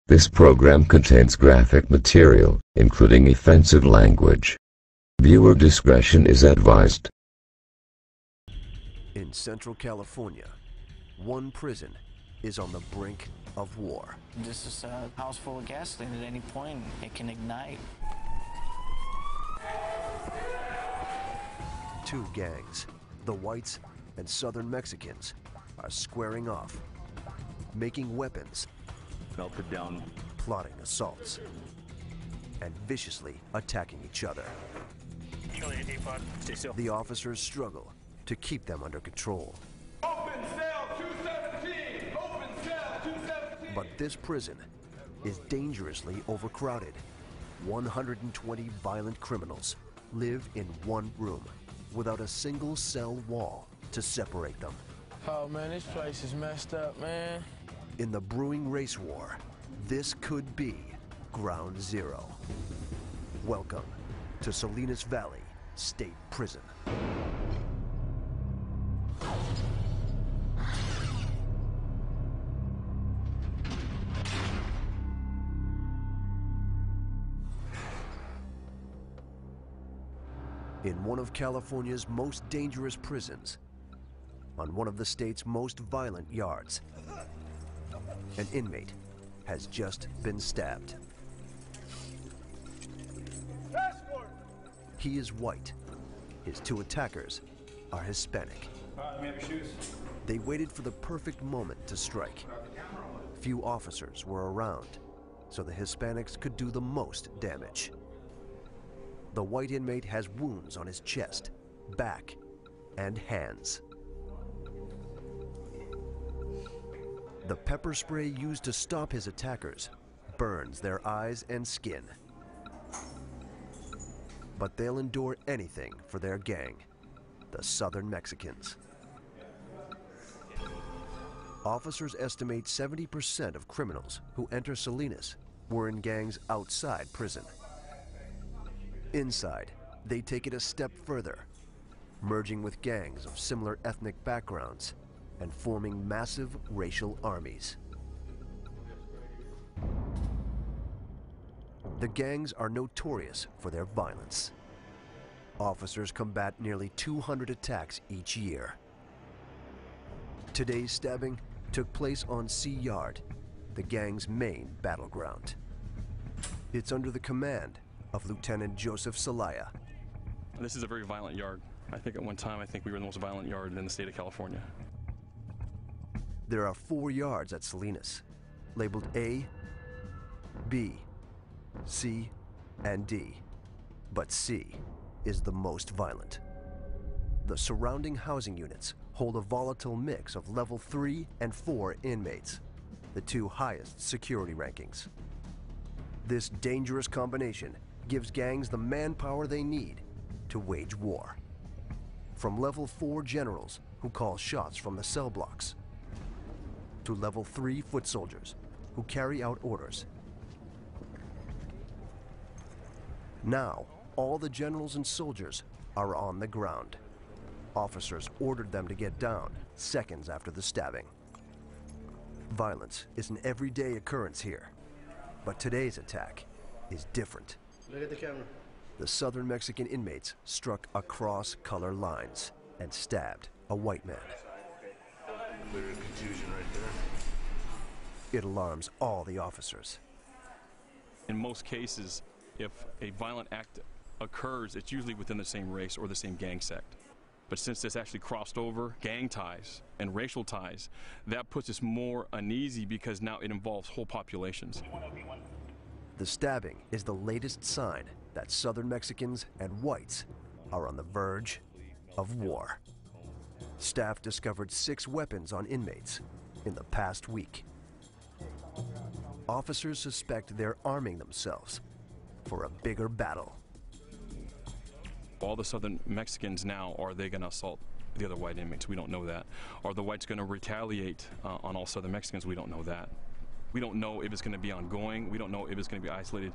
This program contains graphic material, including offensive language. Viewer discretion is advised. In Central California, one prison is on the brink of war. This is a house full of gasoline. At any point, it can ignite. Two gangs, the whites and Southern Mexicans, are squaring off, making weapons, melted down, plotting assaults, and viciously attacking each other. The officers struggle to keep them under control. Open cell 217! Open cell 217! But this prison is dangerously overcrowded. 120 violent criminals live in one room without a single cell wall to separate them. Oh man, this place is messed up, man. In the brewing race war, this could be ground zero. Welcome to Salinas Valley State Prison. In one of California's most dangerous prisons, on one of the state's most violent yards, an inmate has just been stabbed. He is white. His two attackers are Hispanic. Let me have your shoes. They waited for the perfect moment to strike. Few officers were around, so the Hispanics could do the most damage. The white inmate has wounds on his chest, back, and hands. The pepper spray used to stop his attackers burns their eyes and skin. But they'll endure anything for their gang, the Southern Mexicans. Officers estimate 70% of criminals who enter Salinas were in gangs outside prison. Inside, they take it a step further, merging with gangs of similar ethnic backgrounds and forming massive racial armies. The gangs are notorious for their violence. Officers combat nearly 200 attacks each year. Today's stabbing took place on Sea Yard, the gang's main battleground. It's under the command of Lieutenant Joseph Celaya. This is a very violent yard. I think at one time, we were the most violent yard in the state of California. There are 4 yards at Salinas, labeled A, B, C, and D. But C is the most violent. The surrounding housing units hold a volatile mix of level 3 and 4 inmates, the 2 highest security rankings. This dangerous combination gives gangs the manpower they need to wage war. From level 4 generals who call shots from the cell blocks, to level 3 foot soldiers who carry out orders. Now, all the generals and soldiers are on the ground. Officers ordered them to get down seconds after the stabbing. Violence is an everyday occurrence here, but today's attack is different. Look at the camera. The Southern Mexican inmates struck across color lines and stabbed a white man. Confusion right there. It alarms all the officers. In most cases, if a violent act occurs, it's usually within the same race or the same gang sect. But since this actually crossed over gang ties and racial ties, that puts us more uneasy because now it involves whole populations. The stabbing is the latest sign that Southern Mexicans and whites are on the verge of war. Staff discovered 6 weapons on inmates in the past week. Officers suspect they're arming themselves for a bigger battle. All the Southern Mexicans now, are they going to assault the other white inmates? We don't know that. Are the whites going to retaliate on all Southern Mexicans? We don't know that. We don't know if it's going to be ongoing. We don't know if it's going to be isolated.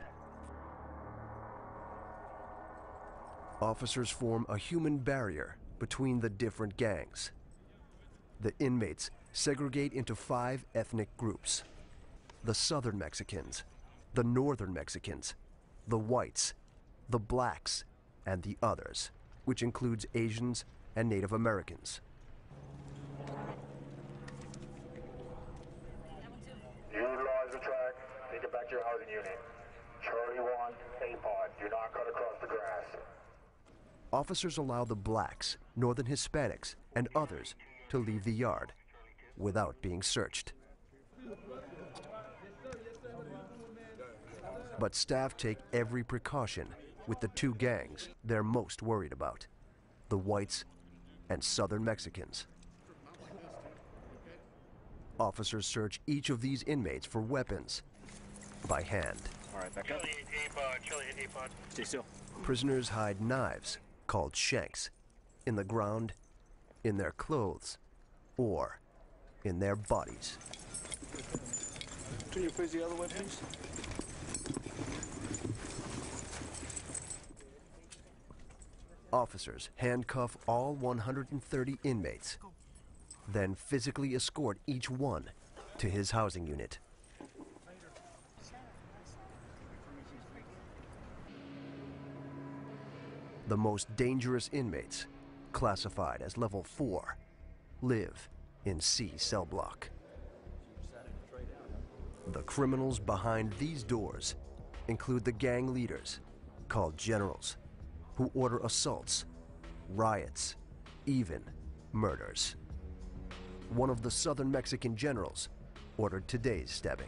Officers form a human barrier between the different gangs. The inmates segregate into 5 ethnic groups: the Southern Mexicans, the Northern Mexicans, the whites, the blacks, and the others, which includes Asians and Native Americans. Utilize the track, take it back to your housing unit. Charlie 1, A-pod, do not cut across the grass. Officers allow the blacks, Northern Hispanics, and others to leave the yard without being searched. But staff take every precaution with the two gangs they're most worried about, the whites and Southern Mexicans. Officers search each of these inmates for weapons by hand. All right, back up. Charlie 8 A-pod. Stay still. Prisoners hide knives, called shanks, in the ground, in their clothes, or in their bodies. Turn your face the other way, please. Officers handcuff all 130 inmates, then physically escort each one to his housing unit. The most dangerous inmates, classified as level 4, live in C cell block. The criminals behind these doors include the gang leaders, called generals, who order assaults, riots, even murders. One of the Southern Mexican generals ordered today's stabbing.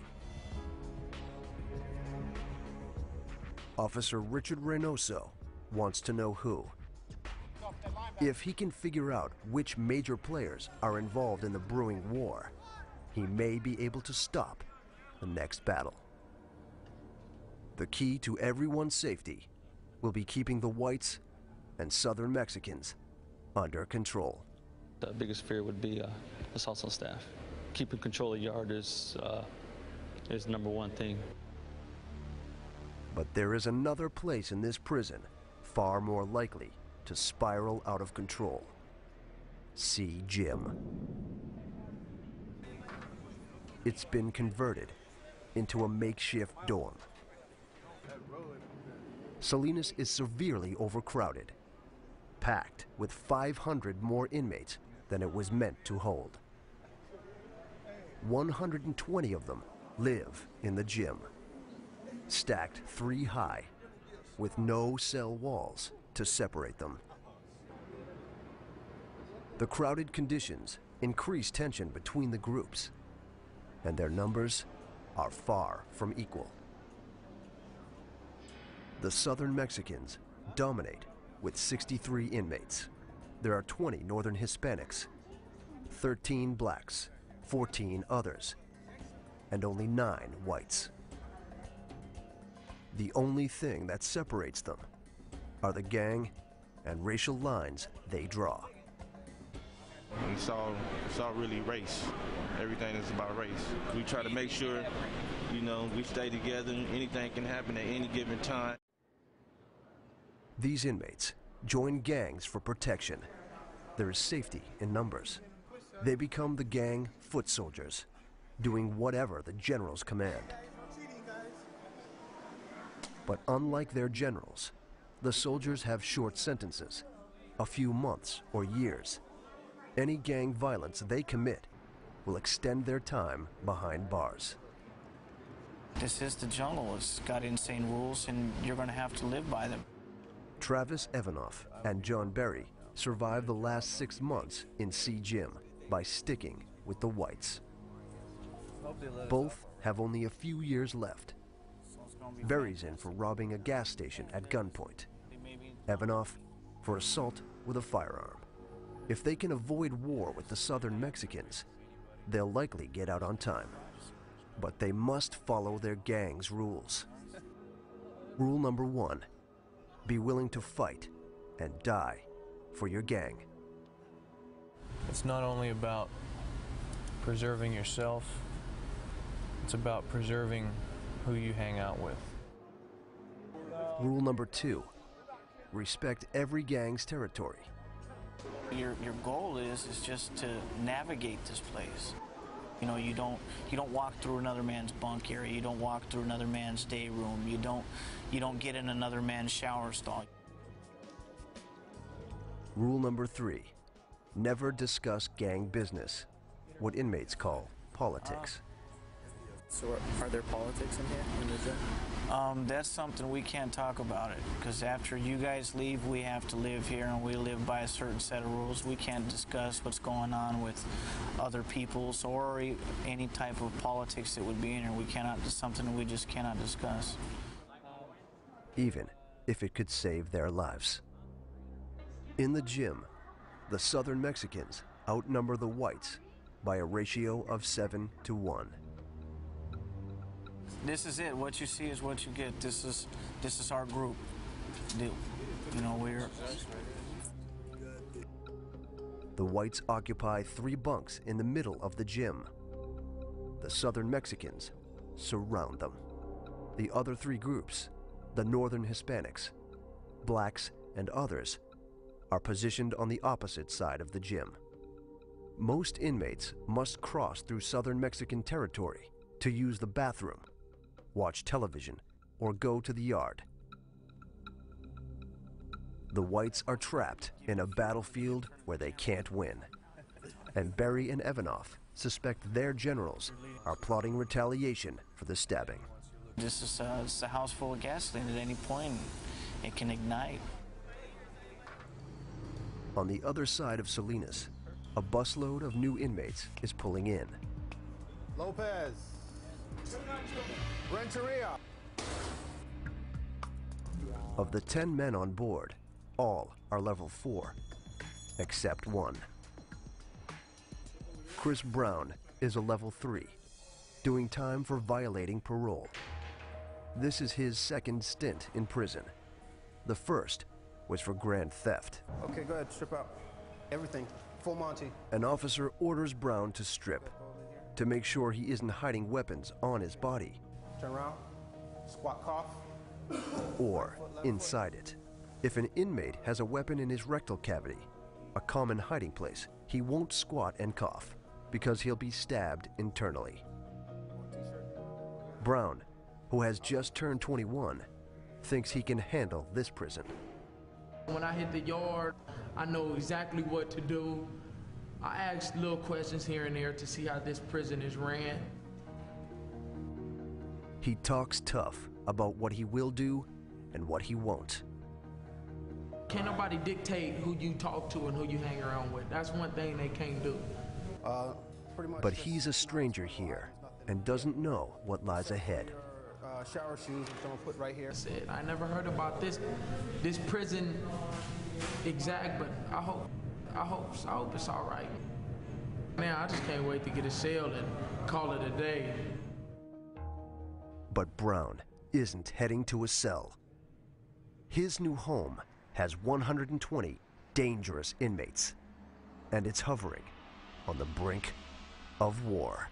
Officer Richard Reynoso wants to know who. If he can figure out which major players are involved in the brewing war, he may be able to stop the next battle. The key to everyone's safety will be keeping the whites and Southern Mexicans under control. The biggest fear would be assaults on staff. Keeping control of the yard is number one thing. But there is another place in this prison far more likely to spiral out of control. C Gym. It's been converted into a makeshift dorm. Salinas is severely overcrowded, packed with 500 more inmates than it was meant to hold. 120 of them live in the gym, stacked 3 high, with no cell walls to separate them. The crowded conditions increase tension between the groups, and their numbers are far from equal. The Southern Mexicans dominate with 63 inmates. There are 20 Northern Hispanics, 13 blacks, 14 others, and only 9 whites. The only thing that separates them are the gang and racial lines they draw. It's all really race. Everything is about race. We try to make sure, we stay together. Anything can happen at any given time. These inmates join gangs for protection. There is safety in numbers. They become the gang foot soldiers, doing whatever the generals command. But unlike their generals, the soldiers have short sentences, a few months or years. Any gang violence they commit will extend their time behind bars. This is the jungle. It's got insane rules, and you're going to have to live by them. Travis Evanoff and John Berry survived the last 6 months in C Gym by sticking with the whites. Both have only a few years left. Berry's in for robbing a gas station at gunpoint. Evanoff for assault with a firearm. If they can avoid war with the Southern Mexicans, they'll likely get out on time. But they must follow their gang's rules. Rule number 1, be willing to fight and die for your gang. It's not only about preserving yourself, it's about preserving who you hang out with. Rule number 2, respect every gang's territory. Your goal is just to navigate this place. You know, you don't walk through another man's bunk area. You don't walk through another man's day room. You don't get in another man's shower stall. Rule number 3, never discuss gang business, what inmates call politics. So are there politics in here in the gym? That's something we can't talk about it, because after you guys leave, we have to live here, and we live by a certain set of rules. We can't discuss what's going on with other people's or any type of politics that would be in here. We cannot, it's something we just cannot discuss. Even if it could save their lives. In the gym, the Southern Mexicans outnumber the whites by a ratio of 7 to 1. This is it. What you see is what you get. This is our group. You know, The whites occupy 3 bunks in the middle of the gym. The Southern Mexicans surround them. The other 3 groups, the Northern Hispanics, blacks, and others, are positioned on the opposite side of the gym. Most inmates must cross through Southern Mexican territory to use the bathroom, watch television, or go to the yard. The whites are trapped in a battlefield where they can't win. And Berry and Evanoff suspect their generals are plotting retaliation for the stabbing. This is it's a house full of gasoline. At any point, it can ignite. On the other side of Salinas, a busload of new inmates is pulling in. Lopez. Renteria. Of the 10 men on board, all are level 4, except one. Chris Brown is a level 3, doing time for violating parole. This is his second stint in prison. The first was for grand theft. Okay, go ahead, strip out. Everything. Full Monty. An officer orders Brown to strip to make sure he isn't hiding weapons on his body. Turn around. Squat cough. Or inside it. If an inmate has a weapon in his rectal cavity, a common hiding place, he won't squat and cough because he'll be stabbed internally. Brown, who has just turned 21, thinks he can handle this prison. When I hit the yard, I know exactly what to do. I ask little questions here and there to see how this prison is ran. He talks tough about what he will do and what he won't. Can't nobody dictate who you talk to and who you hang around with. That's one thing they can't do. Pretty much. But he's a stranger here and doesn't know what lies ahead. Shower shoes, which I'm gonna put right here. I never heard about this prison exact, but I hope it's all right. Man, I just can't wait to get a cell and call it a day. But Brown isn't heading to a cell. His new home has 120 dangerous inmates, and it's hovering on the brink of war.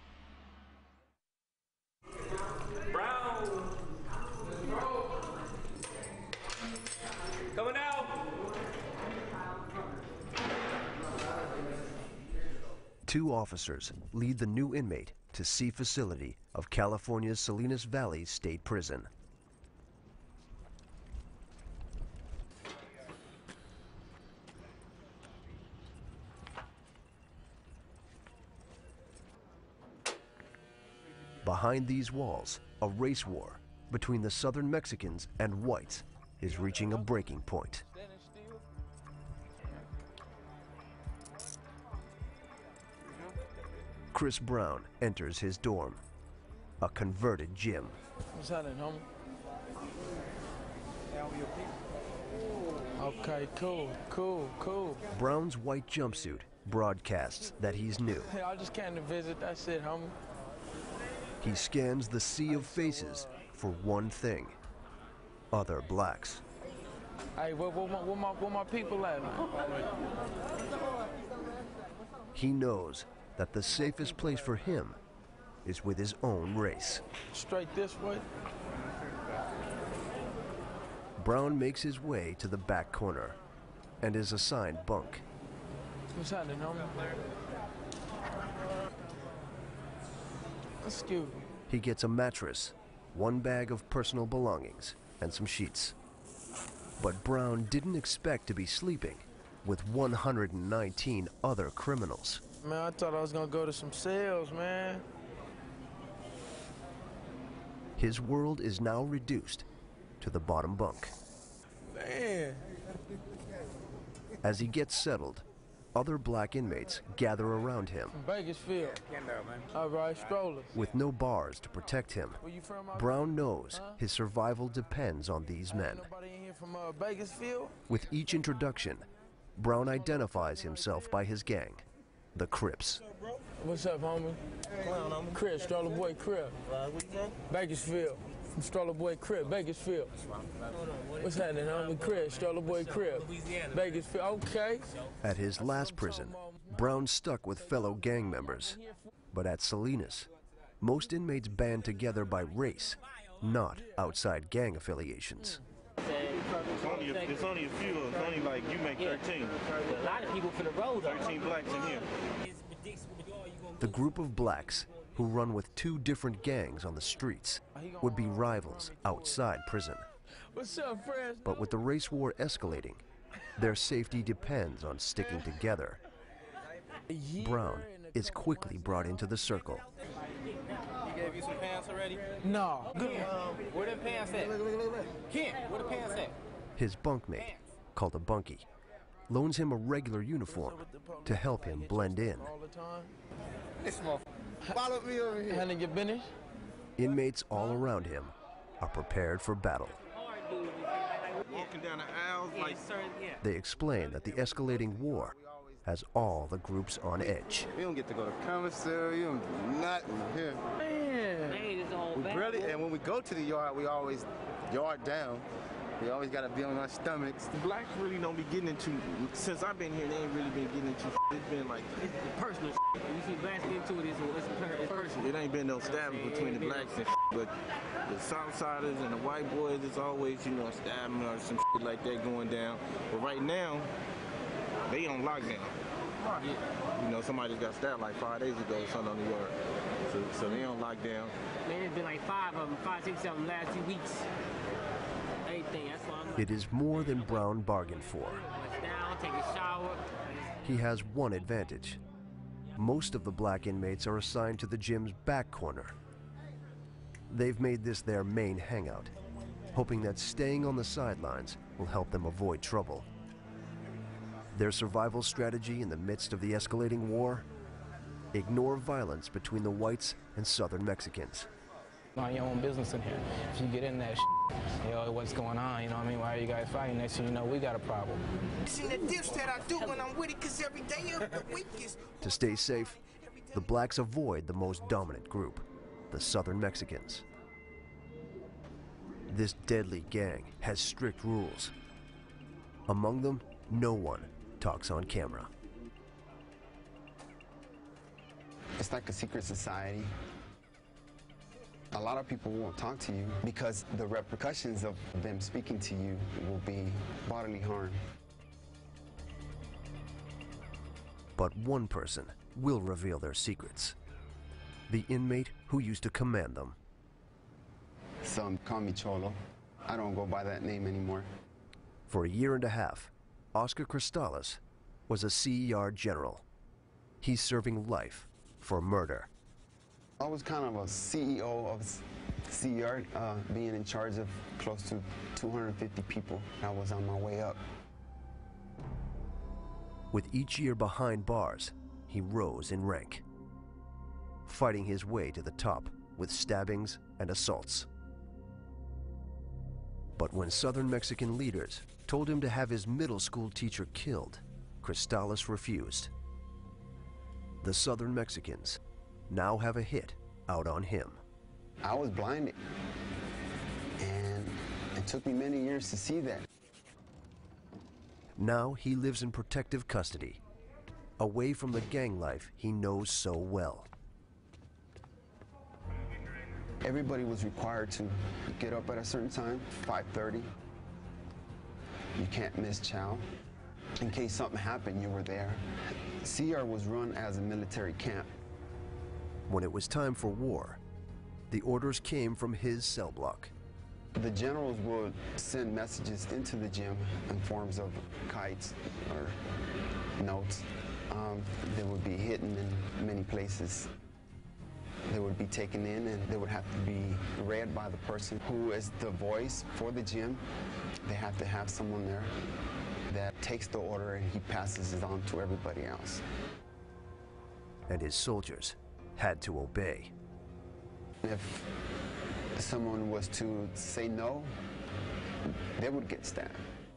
Brown! Coming out! Two officers lead the new inmate to C facility of California's Salinas Valley State Prison. Behind these walls, a race war between the Southern Mexicans and whites is reaching a breaking point. Chris Brown enters his dorm, a converted gym. What's happening, homie? Okay, cool. Brown's white jumpsuit broadcasts that he's new. Hey, I just came to visit, that's it, homie. He scans the sea of faces for one thing: other blacks. Hey, where my people at, man? He knows that the safest place for him is with his own race. Straight this way. Brown makes his way to the back corner and is assigned bunk. What's happening, homie? Excuse me. He gets a mattress, one bag of personal belongings, and some sheets. But Brown didn't expect to be sleeping with 119 other criminals. Man, I thought I was gonna go to some sales, man. His world is now reduced to the bottom bunk. Man. As he gets settled, other black inmates gather around him. Bakersfield. All right, strollers. With no bars to protect him, Where you from? Brown knows his survival depends on these men. Nobody in here from Bakersfield? With each introduction, Brown identifies himself by his gang, the Crips. What's up, homie? Crip, Stroller Boy Crip. Bakersfield. From Stroller Boy Crip, Bakersfield. What's happening, homie? Crip, Stroller Boy Crip. Bakersfield, okay. At his last prison, Brown stuck with fellow gang members. But at Salinas, most inmates band together by race, not outside gang affiliations. It's only a few. It's only like you make 13. A lot of people from the road. 13 blacks in here. The group of blacks who run with two different gangs on the streets would be rivals outside prison. What's up, friends? But with the race war escalating, their safety depends on sticking together. Brown is quickly brought into the circle. He gave you some pants already? No. Where the pants at? Kent, where the pants at? His bunkmate, called a bunkie, loans him a regular uniform to help him blend in. All the time. This motherfucker. Follow me over here. Handling your business? Inmates all around him are prepared for battle. Walking down the aisles like... They explain that the escalating war has all the groups on edge. We don't get to go to commissary, we don't do nothing here. Man. We barely, and when we go to the yard, we always yard down. We always gotta be on our stomachs. The blacks really don't be getting into, since I've been here, they ain't really been getting into. It's been like, It's personal. You see blacks get into it, it's personal. it ain't been no stabbing between the blacks and but the Southsiders and the white boys, it's always, you know, stabbing or some like that going down. But right now, they on lockdown. You know, somebody just got stabbed like 5 days ago or something on the yard. So they on lockdown. Man, it's been like 5 of them, 5, 6 of them last 2 weeks. Everything, that's why I'm It is more than Brown bargained for. much down, take a shower. He has one advantage. Most of the black inmates are assigned to the gym's back corner. They've made this their main hangout, hoping that staying on the sidelines will help them avoid trouble. Their survival strategy in the midst of the escalating war? Ignore violence between the whites and Southern Mexicans. Mind your own business in here. If you get in that you know, what's going on, you know what I mean? Why are you guys fighting? Next thing you know, we got a problem. See the dips that I do when I'm with it, because every day of the week is... To stay safe, the blacks avoid the most dominant group, the Southern Mexicans. This deadly gang has strict rules. Among them, no one talks on camera. It's like a secret society. A lot of people won't talk to you because the repercussions of them speaking to you will be bodily harm. But one person will reveal their secrets. The inmate who used to command them. Some call me Cholo. I don't go by that name anymore. For a year and a half, Oscar Cristales was a CER general. He's serving life for murder. I was kind of a CEO of CER, being in charge of close to 250 people. I was on my way up. With each year behind bars, he rose in rank, fighting his way to the top with stabbings and assaults. But when Southern Mexican leaders told him to have his middle school teacher killed, Cristales refused. The Southern Mexicans now have a hit out on him. I was blinded, and it took me many years to see that. Now he lives in protective custody, away from the gang life he knows so well. Everybody was required to get up at a certain time, 5:30. You can't miss chow. In case something happened, you were there. CR was run as a military camp. When it was time for war, the orders came from his cell block. The generals would send messages into the gym in forms of kites or notes. They would be hidden in many places. They would be taken in and they would have to be read by the person who is the voice for the gym. They have to have someone there that takes the order and he passes it on to everybody else. And his soldiers had to obey. If someone was to say no, they would get stabbed.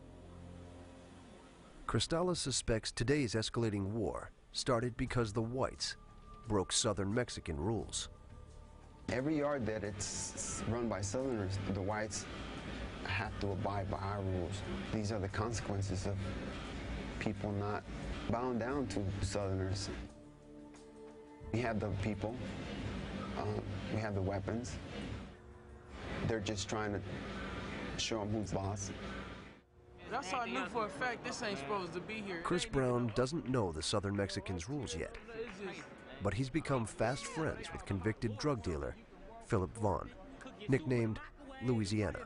Cristales suspects today's escalating war started because the whites broke Southern Mexican rules. Every yard that it's run by Southerners, the whites have to abide by our rules. These are the consequences of people not bowing down to Southerners. We have the people, we have the weapons. They're just trying to show them who's boss. That's how I knew for a fact this ain't supposed to be here. Chris Brown doesn't know the Southern Mexicans' rules yet, but he's become fast friends with convicted drug dealer Philip Vaughn, nicknamed Louisiana.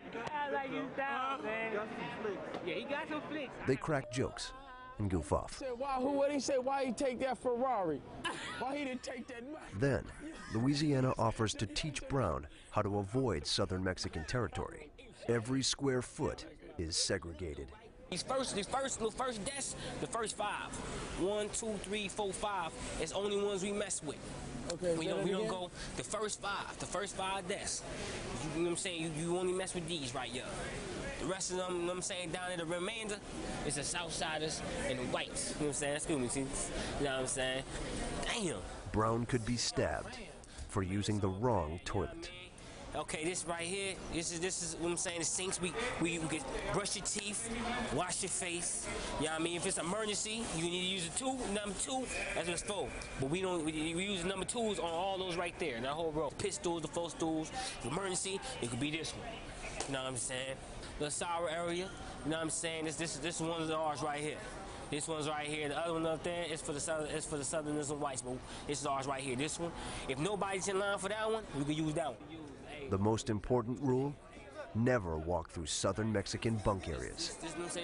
They crack jokes and goof off. What he said? Why he take that Ferrari? Why he didn't take that? Then, Louisiana offers to teach Brown how to avoid Southern Mexican territory. Every square foot is segregated. The first desk, the first 5. 1, 2, 3, 4, 5 is only ones we mess with. Okay, we don't go the first 5 desks. You know what I'm saying? You only mess with these right here. The rest of them, you know what I'm saying, down in the remainder, is the Southsiders and the whites. You know what I'm saying? Excuse me, see? You know what I'm saying? Damn. Brown could be stabbed for using the wrong toilet. Okay, this right here, this is what I'm saying, the sinks, we can brush your teeth, wash your face, you know what I mean? If it's an emergency, you need to use a tool, number 2, that's what it's for. But we use number 2s on all those right there, in that whole row. Pit stools, the 4 stools, emergency, it could be this one, you know what I'm saying? The sour area, you know what I'm saying? This one of ours right here. This one's right here. The other one up there is for the Southerners and whites, but this is ours right here. This one, if nobody's in line for that one, we can use that one. The most important rule, never walk through Southern Mexican bunk areas.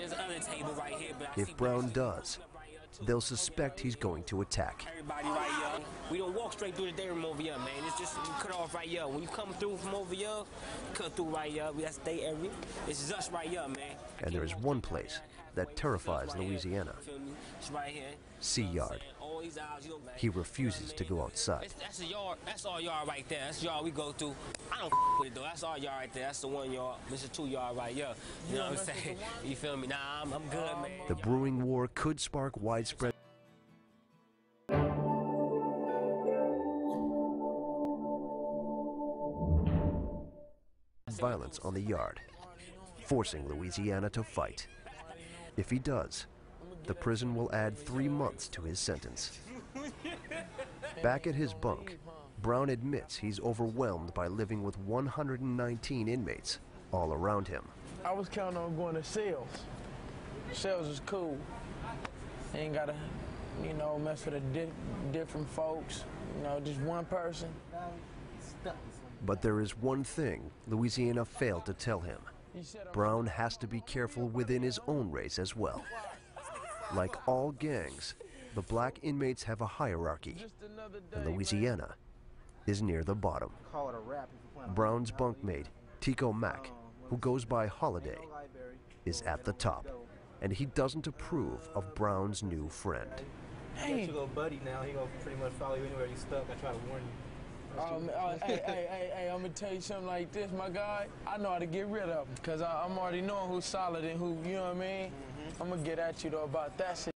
If Brown does, they'll suspect he's going to attack. Everybody right here, we don't walk straight through the day room over here, man. It's just you cut off right here. When you come through from over here, cut through right here. That's day area. This is us right here, man. And there is one place that terrifies Louisiana. It's right here. Sea Yard. He refuses to go outside. That's a yard. That's our yard right there. That's the yard we go through. I don't with it though. That's our yard right there. That's the 1 yard. This is 2 yard right here. You know what I'm saying? You feel me? Nah, I'm good, man. The brewing war could spark widespread violence on the yard, forcing Louisiana to fight. If he does, the prison will add 3 months to his sentence. Back at his bunk, Brown admits he's overwhelmed by living with 119 inmates all around him. I was counting on going to sales. Sales is cool. Ain't gotta, you know, mess with different folks. You know, just one person. But there is one thing Louisiana failed to tell him. Brown has to be careful within his own race as well. Like all gangs, the black inmates have a hierarchy, and Louisiana is near the bottom. Brown's bunkmate, Tico Mack, who goes by Holiday, is at the top, and he doesn't approve of Brown's new friend. Hey, you go buddy now. He gonna pretty much follow you anywhere you stuck. I try to warn you. Hey, I'm gonna tell you something like this, my guy. I know how to get rid of him, because I'm already knowing who's solid and who, you know what I mean? I'm gonna get at you, though, about that shit.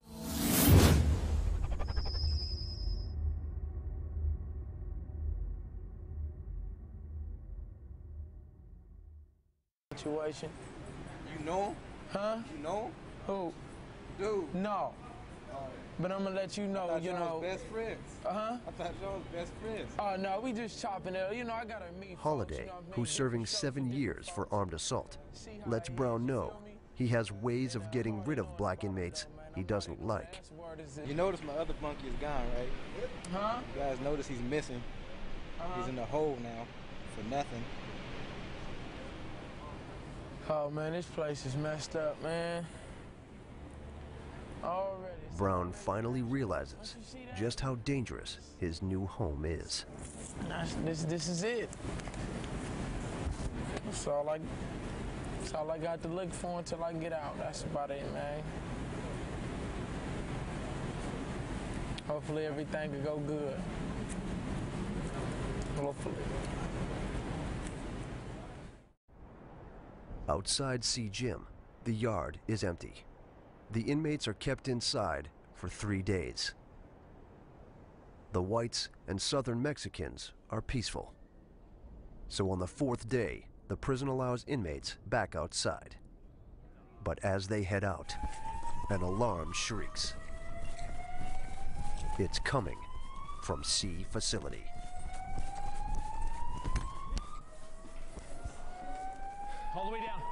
Situation. You know him? Huh? You know him? Who? Dude. No. But I'm gonna let you know, you know. Best friends. Uh-huh. I thought y'all was best friends. Oh, no, we just chopping it. You know, I gotta meet Holiday, folks, you know what I mean? who's serving 7 years for armed assault, lets Brown know he has ways of getting rid of black inmates he doesn't like. You notice my other bunkie is gone, right? Huh? You guys notice he's missing. He's in a hole now for nothing. Oh man, this place is messed up, man. Already. Brown finally realizes just how dangerous his new home is. This is it. That's all I got to look for until I get out. That's about it, man. Hopefully everything will go good. Hopefully. Outside C Gym, the yard is empty. The inmates are kept inside for 3 days. The whites and southern Mexicans are peaceful. So on the 4th day, the prison allows inmates back outside. But as they head out, an alarm shrieks. It's coming from C facility. All the way down.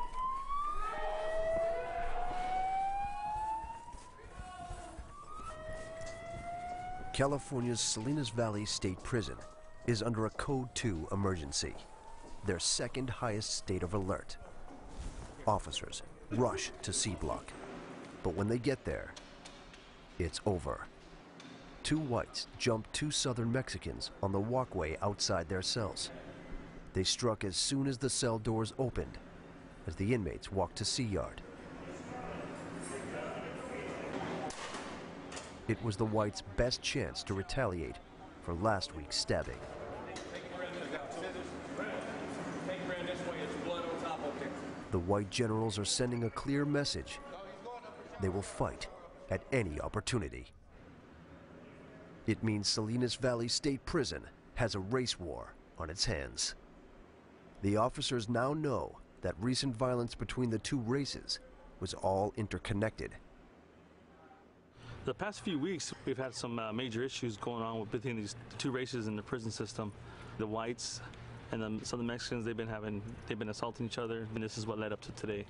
California's Salinas Valley State Prison is under a Code 2 emergency, their second highest state of alert. Officers rush to C Block, but when they get there, it's over. 2 whites jumped 2 southern Mexicans on the walkway outside their cells. They struck as soon as the cell doors opened, as the inmates walked to C Yard. It was the whites' best chance to retaliate for last week's stabbing. The white generals are sending a clear message. They will fight at any opportunity. It means Salinas Valley State Prison has a race war on its hands. The officers now know that recent violence between the 2 races was all interconnected. The past few weeks, we've had some major issues going on between these 2 races in the prison system. The whites and the southern Mexicans, they've been assaulting each other, and this is what led up to today.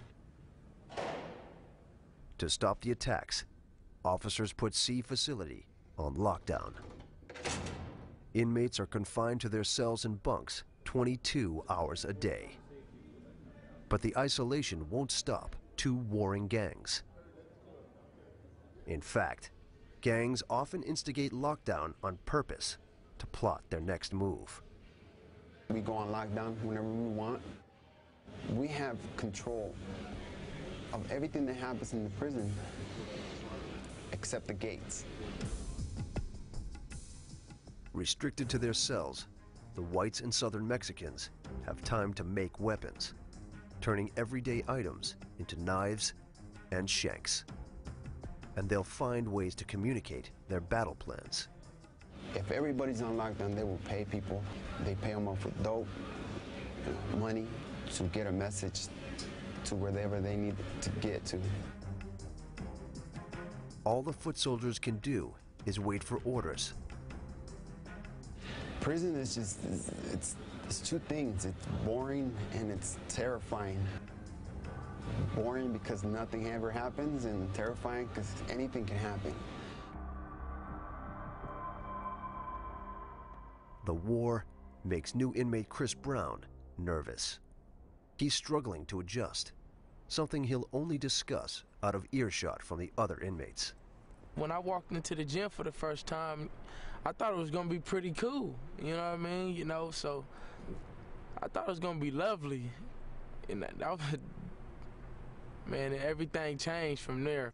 To stop the attacks, officers put C facility on lockdown. Inmates are confined to their cells and bunks 22 hours a day. But the isolation won't stop 2 warring gangs. In fact, gangs often instigate lockdown on purpose to plot their next move. We go on lockdown whenever we want. We have control of everything that happens in the prison except the gates. Restricted to their cells, the whites and southern Mexicans have time to make weapons, turning everyday items into knives and shanks. And they'll find ways to communicate their battle plans. If everybody's on lockdown, they will pay people. They pay them off with dope, money, to get a message to wherever they need to get to. All the foot soldiers can do is wait for orders. Prison is just, it's 2 things. It's boring and it's terrifying. Boring because nothing ever happens, and terrifying because anything can happen. The war makes new inmate Chris Brown nervous. He's struggling to adjust, something he'll only discuss out of earshot from the other inmates. When I walked into the gym for the first time, I thought it was gonna be pretty cool, you know what I mean? You know, so I thought it was gonna be lovely. And that was, man, everything changed from there.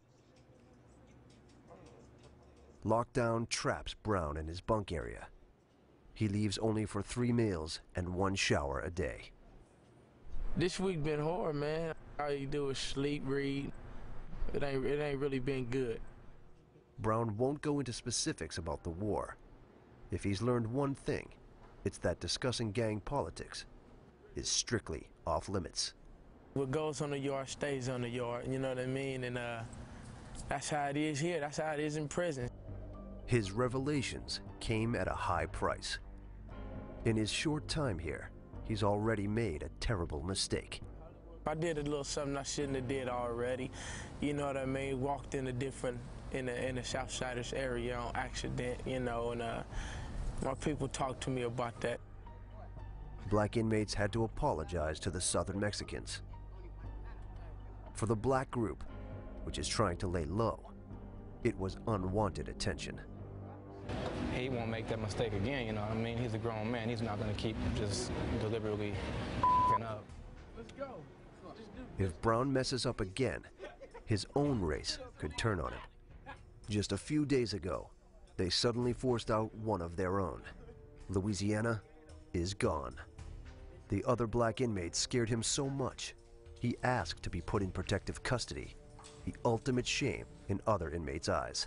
Lockdown traps Brown in his bunk area. He leaves only for 3 meals and 1 shower a day. This week been hard, man. All you do is sleep, read. It ain't really been good. Brown won't go into specifics about the war. If he's learned one thing, it's that discussing gang politics is strictly off limits. What goes on the yard stays on the yard, you know what I mean? And that's how it is here. That's how it is in prison. His revelations came at a high price. In his short time here, he's already made a terrible mistake. I did a little something I shouldn't have did already. You know what I mean? Walked in a different, in the Southsiders area on accident, you know, and my people talked to me about that. Black inmates had to apologize to the Southern Mexicans. For the black group, which is trying to lay low, it was unwanted attention. He won't make that mistake again, you know what I mean? He's a grown man. He's not going to keep just deliberately up. Let's go. If Brown messes up again, his own race could turn on him. Just a few days ago, they suddenly forced out one of their own. Louisiana is gone. The other black inmates scared him so much, he asked to be put in protective custody, the ultimate shame in other inmates' eyes.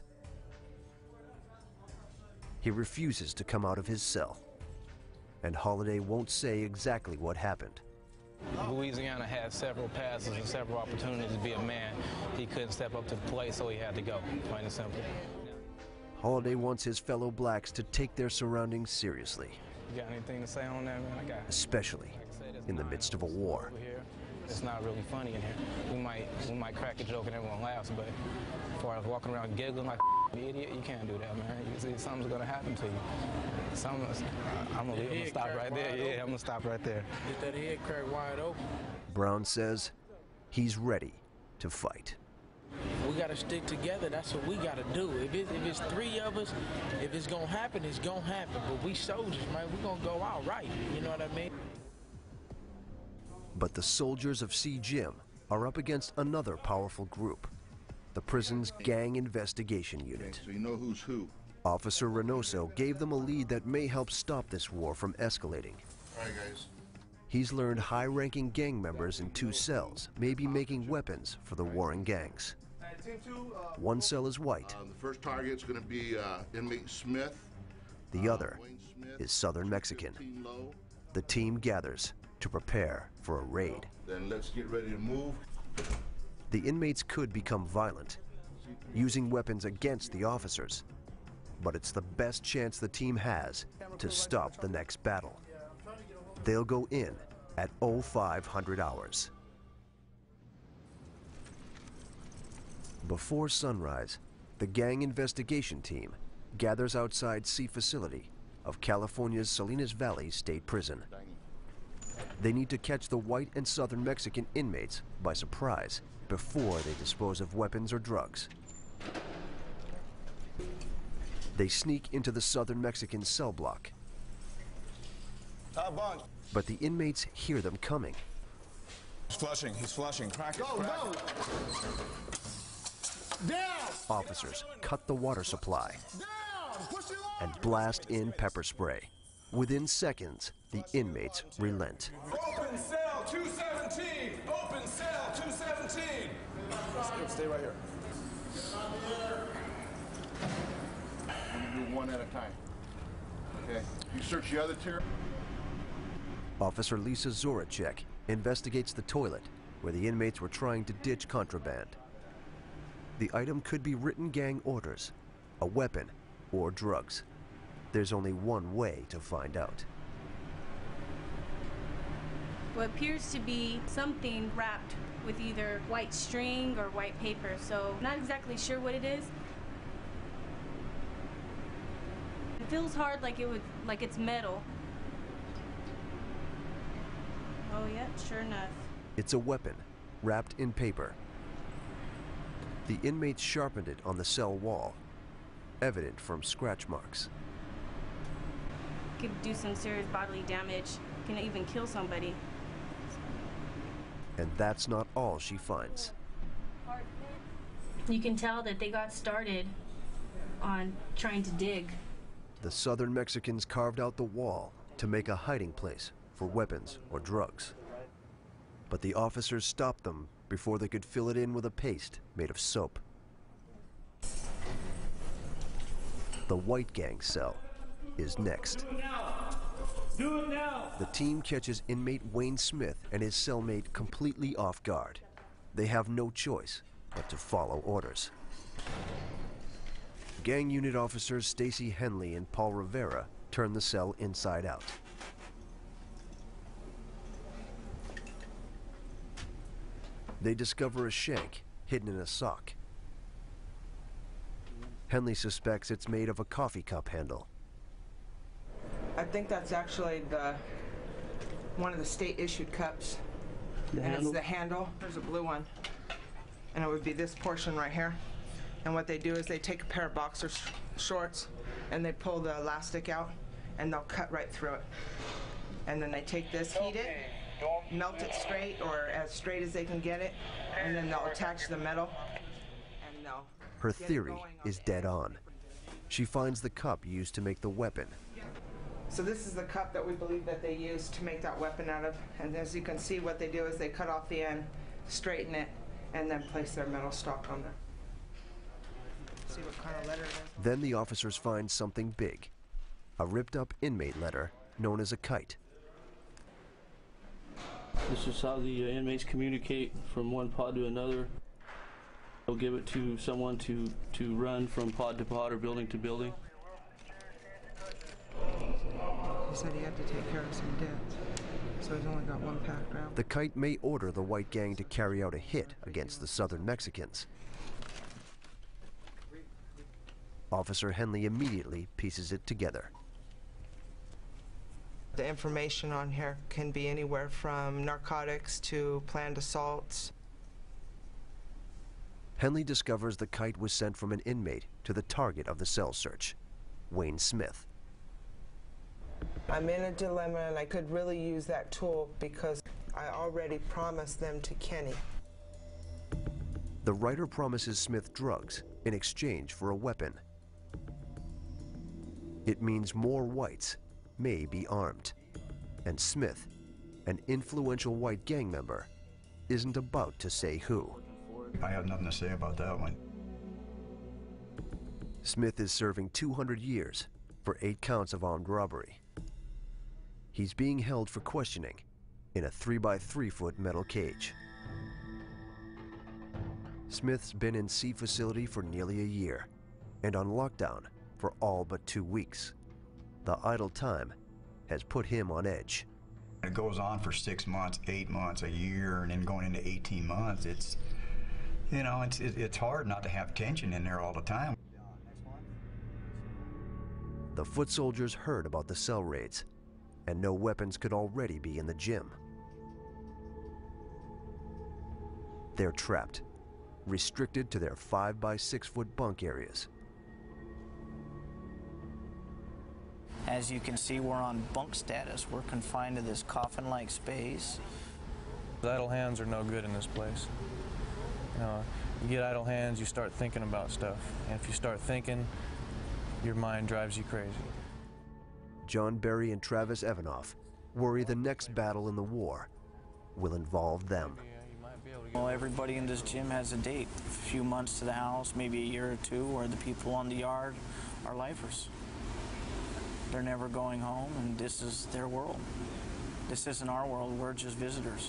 He refuses to come out of his cell, and Holiday won't say exactly what happened. Louisiana had several passes and several opportunities to be a man. He couldn't step up to the plate, so he had to go, plain and simple. Holiday wants his fellow blacks to take their surroundings seriously. You got anything to say on that, man? Especially in the midst of a war. It's not really funny in here. We might crack a joke and everyone laughs, but as far as walking around giggling like an idiot, you can't do that, man. You see, something's gonna happen to you. I'm gonna stop right there. Yeah, I'm gonna stop right there. Get that head crack wide open. Brown says he's ready to fight. We gotta stick together. That's what we gotta do. If it's three of us, if it's gonna happen, it's gonna happen. But we soldiers, man, we gonna go out right. You know what I mean? But the soldiers of C. Jim are up against another powerful group, the prison's Gang Investigation Unit. So you know who's who. Officer Reynoso gave them a lead that may help stop this war from escalating. All right, guys. He's learned high-ranking gang members in 2 cells may be making weapons for the warring gangs. One cell is white. The first target's going to be inmate Smith. The other is Southern Mexican. The team gathers to prepare for a raid. Then let's get ready to move. The inmates could become violent, using weapons against the officers, but it's the best chance the team has to stop the next battle. They'll go in at 0500 hours. Before sunrise, the gang investigation team gathers outside C facility of California's Salinas Valley State Prison. They need to catch the white and Southern Mexican inmates by surprise before they dispose of weapons or drugs. They sneak into the Southern Mexican cell block. But the inmates hear them coming. He's flushing. Crack it, Go! Down! Officers cut the water supply Down! Push it on! and blast in pepper spray. Within seconds, the inmates relent. Open cell 217! Open cell 217! Stay right here. You do one at a time. Okay. You search the other tier. Officer Lisa Zoracek investigates the toilet where the inmates were trying to ditch contraband. The item could be written gang orders, a weapon, or drugs. There's only one way to find out. What appears to be something wrapped with either white string or white paper, so not exactly sure what it is. It feels hard, like it's metal. Oh yeah, sure enough. It's a weapon, wrapped in paper. The inmates sharpened it on the cell wall, evident from scratch marks. Could do some serious bodily damage, can even kill somebody. And that's not all she finds. You can tell that they got started on trying to dig. The Southern Mexicans carved out the wall to make a hiding place for weapons or drugs. But the officers stopped them before they could fill it in with a paste made of soap. The white gang cell is next. Do it now! The team catches inmate Wayne Smith and his cellmate completely off guard. They have no choice but to follow orders. Gang unit officers Stacy Henley and Paul Rivera turn the cell inside out. They discover a shank hidden in a sock. Henley suspects it's made of a coffee cup handle. I think that's actually one of the state-issued cups. It's the handle. There's a blue one. And it would be this portion right here. And what they do is they take a pair of boxer shorts and they pull the elastic out and they'll cut right through it. And then they take this, heat it, melt it straight or as straight as they can get it, and then they'll attach the metal and they'll Her theory is dead on. She finds the cup used to make the weapon. So this is the cup that we believe that they used to make that weapon out of. And as you can see, what they do is they cut off the end, straighten it, and then place their metal stock on there. See what kind of letter it is. Then the officers find something big, a ripped up inmate letter known as a kite. This is how the inmates communicate from one pod to another. They'll give it to someone to run from pod to pod or building to building. He said he had to take care of some debts, so he's only got one packed round. The kite may order the white gang to carry out a hit against the southern Mexicans. Officer Henley immediately pieces it together. The information on here can be anywhere from narcotics to planned assaults. Henley discovers the kite was sent from an inmate to the target of the cell search, Wayne Smith. I'm in a dilemma and I could really use that tool because I already promised them to Kenny. The writer promises Smith drugs in exchange for a weapon. It means more whites may be armed, and Smith, an influential white gang member, isn't about to say who. I have nothing to say about that one. Smith is serving 200 years for 8 counts of armed robbery. He's being held for questioning in a 3-by-3-foot metal cage. Smith's been in C facility for nearly a year and on lockdown for all but 2 weeks. The idle time has put him on edge. It goes on for 6 months, 8 months, a year, and then going into 18 months. It's, you know, it's hard not to have tension in there all the time. The foot soldiers heard about the cell raids, and no weapons could already be in the gym. They're trapped, restricted to their 5-by-6-foot bunk areas. As you can see, we're on bunk status. We're confined to this coffin-like space. Idle hands are no good in this place. You get idle hands, you start thinking about stuff. And if you start thinking, your mind drives you crazy. John Berry and Travis Evanoff worry the next battle in the war will involve them. Well, everybody in this gym has a date. A few months to the house, maybe a year or two, where the people on the yard are lifers. They're never going home, and this is their world. This isn't our world, we're just visitors.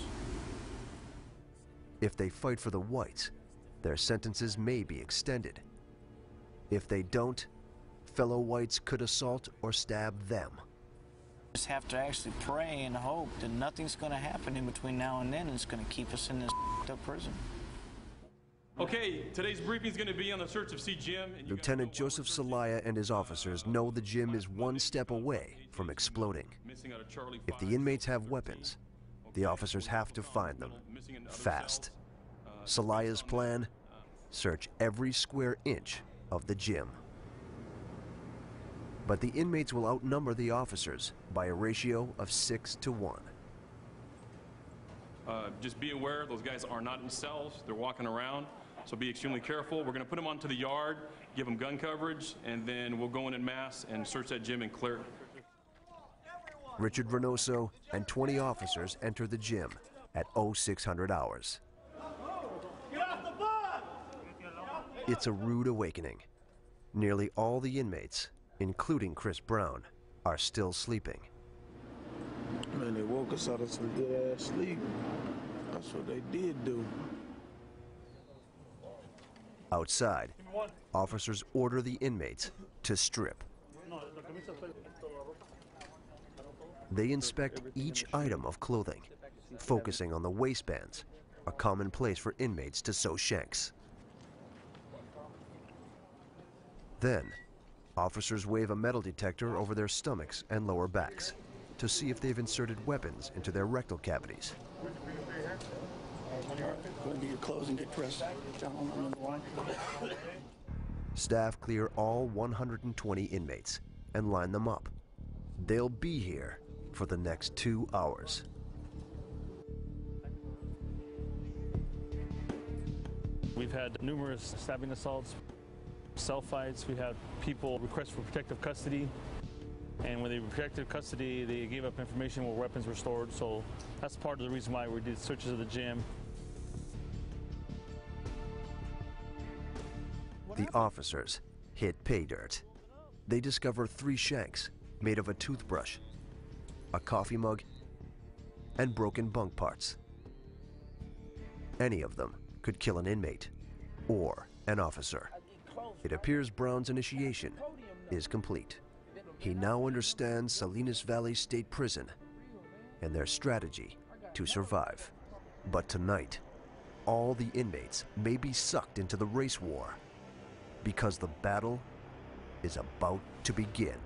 If they fight for the whites, their sentences may be extended. If they don't, fellow whites could assault or stab them. Just have to actually pray and hope that nothing's going to happen in between now and then, and it's going to keep us in this up prison. Okay, today's briefing is going to be on the search of C Gym. Lieutenant Joseph Celaya and his officers know the gym is one step away from exploding. If the inmates have weapons, the officers have to find them fast. Celaya's plan: search every square inch of the gym. But the inmates will outnumber the officers by a ratio of 6 to 1. Just be aware, those guys are not in cells, they're walking around, so be extremely careful. We're going to put them onto the yard, give them gun coverage, and then we'll go in mass and search that gym and clear it. Richard Reynoso and 20 officers enter the gym at 0600 hours. It's a rude awakening. Nearly all the inmates, including Chris Brown, are still sleeping. Man, they woke us out of some good-ass sleep. That's what they did do. Outside, officers order the inmates to strip. They inspect each item of clothing, focusing on the waistbands, a common place for inmates to sew shanks. Then, officers wave a metal detector over their stomachs and lower backs to see if they've inserted weapons into their rectal cavities. Go and get your clothes and get dressed. Staff clear all 120 inmates and line them up. They'll be here for the next 2 hours. We've had numerous stabbing assaults, cell fights. We had people request for protective custody. And when they were protective custody, they gave up information where weapons were stored. So that's part of the reason why we did searches of the gym. The officers hit pay dirt. They discover 3 shanks made of a toothbrush, a coffee mug, and broken bunk parts. Any of them could kill an inmate or an officer. It appears Brown's initiation is complete. He now understands Salinas Valley State Prison and their strategy to survive. But tonight, all the inmates may be sucked into the race war because the battle is about to begin.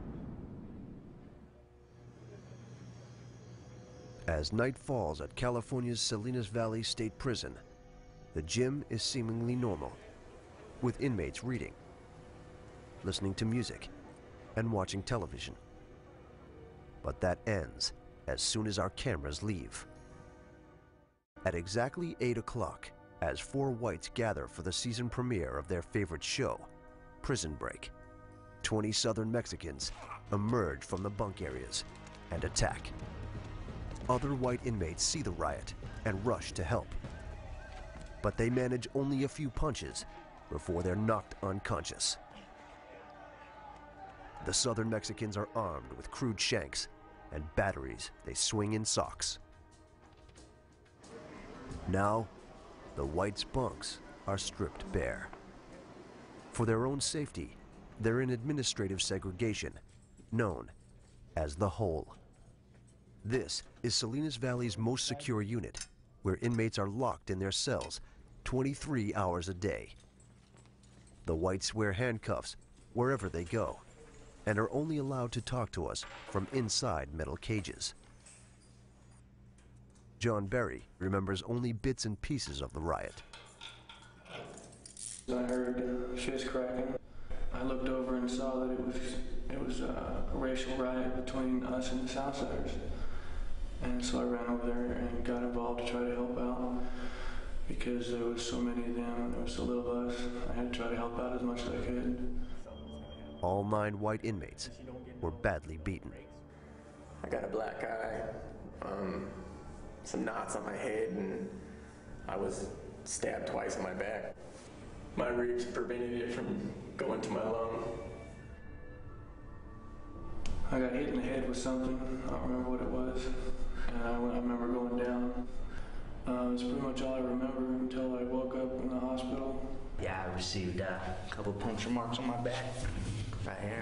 As night falls at California's Salinas Valley State Prison, the gym is seemingly normal, with inmates reading, listening to music, and watching television. But that ends as soon as our cameras leave. At exactly 8 o'clock, as 4 whites gather for the season premiere of their favorite show, Prison Break, 20 Southern Mexicans emerge from the bunk areas and attack. Other white inmates see the riot and rush to help. But they manage only a few punches before they're knocked unconscious. The Southern Mexicans are armed with crude shanks and batteries they swing in socks. Now, the whites' bunks are stripped bare. For their own safety, they're in administrative segregation, known as the Hole. This is Salinas Valley's most secure unit, where inmates are locked in their cells 23 hours a day. The whites wear handcuffs wherever they go, and are only allowed to talk to us from inside metal cages. John Berry remembers only bits and pieces of the riot. I heard shit's cracking. I looked over and saw that it was a racial riot between us and the Southsiders. And so I ran over there and got involved to try to help out. Because there was so many of them and there was so little of us, I had to try to help out as much as I could. All 9 white inmates were badly beaten. I got a black eye, some knots on my head, and I was stabbed twice in my back. My ribs prevented it from going to my lung. I got hit in the head with something, I don't remember what it was, and I remember going down. That's pretty much all I remember until I woke up in the hospital. Yeah, I received a couple puncture marks on my back, right here.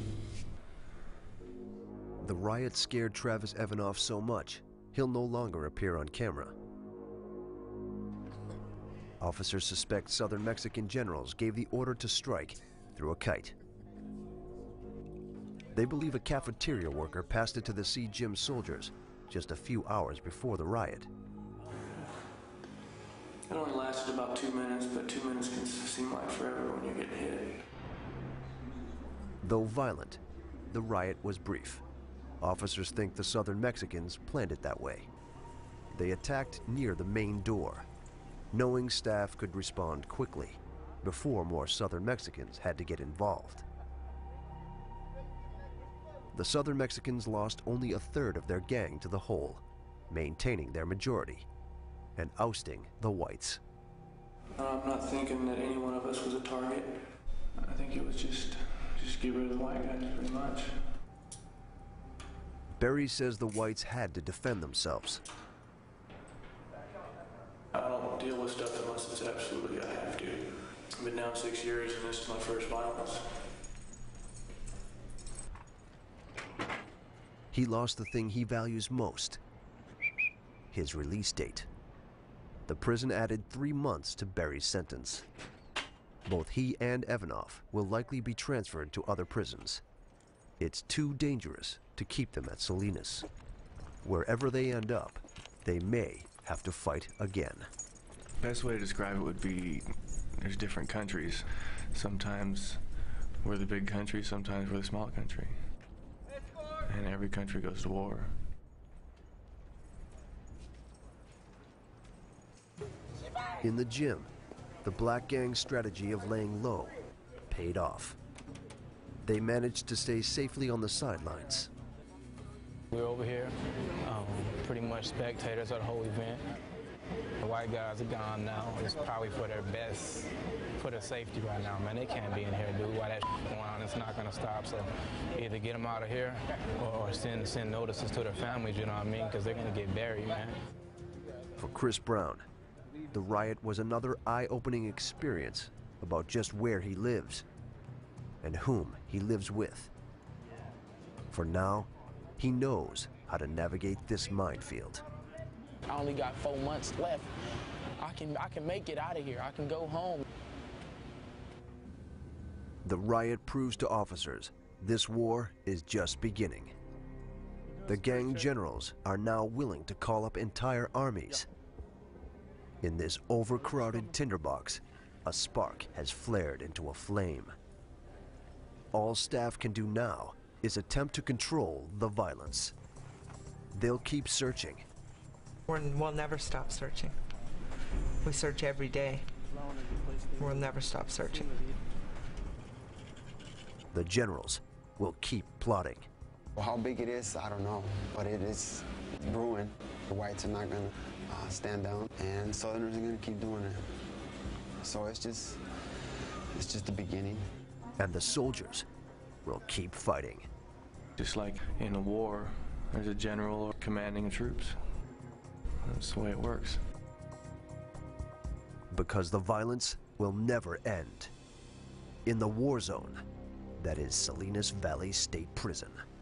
The riot scared Travis Evanoff so much, he'll no longer appear on camera. Officers suspect Southern Mexican generals gave the order to strike through a kite. They believe a cafeteria worker passed it to the Sea Gym soldiers just a few hours before the riot. It only lasted about 2 minutes, but 2 minutes can seem like forever when you're getting hit. Though violent, the riot was brief. Officers think the Southern Mexicans planned it that way. They attacked near the main door, knowing staff could respond quickly before more Southern Mexicans had to get involved. The Southern Mexicans lost only a third of their gang to the Hole, maintaining their majority and ousting the whites. I'm not thinking that any one of us was a target. I think it was just get rid of the white guys, pretty much. Berry says the whites had to defend themselves. I don't deal with stuff unless it's absolutely I have to. I've been down 6 years and this is my first violence. He lost the thing he values most, his release date. The prison added 3 months to Barry's sentence. Both he and Evanoff will likely be transferred to other prisons. It's too dangerous to keep them at Salinas. Wherever they end up, they may have to fight again. Best way to describe it would be there's different countries. Sometimes we're the big country, sometimes we're the small country. And every country goes to war. In the gym, the Black Gang's strategy of laying low paid off. They managed to stay safely on the sidelines. We're over here, pretty much spectators of the whole event. The white guys are gone now. It's probably for their best, for their safety right now, man. They can't be in here, dude. While that going on, it's not gonna stop. So either get them out of here or send notices to their families, you know what I mean? Because they're gonna get buried, man. For Chris Brown, the riot was another eye-opening experience about just where he lives and whom he lives with. For now, he knows how to navigate this minefield. I only got 4 months left. I can make it out of here. I can go home. The riot proves to officers this war is just beginning. The gang generals are now willing to call up entire armies. In this overcrowded tinderbox, a spark has flared into a flame. All staff can do now is attempt to control the violence. They'll keep searching. We'll never stop searching. We search every day. We'll never stop searching. The generals will keep plotting. Well, how big it is, I don't know, but it is brewing. The whites are not going to stand down, and Southerners are going to keep doing it. So it's just the beginning. And the soldiers will keep fighting. Just like in a war, there's a general commanding the troops. That's the way it works. Because the violence will never end. In the war zone, that is Salinas Valley State Prison.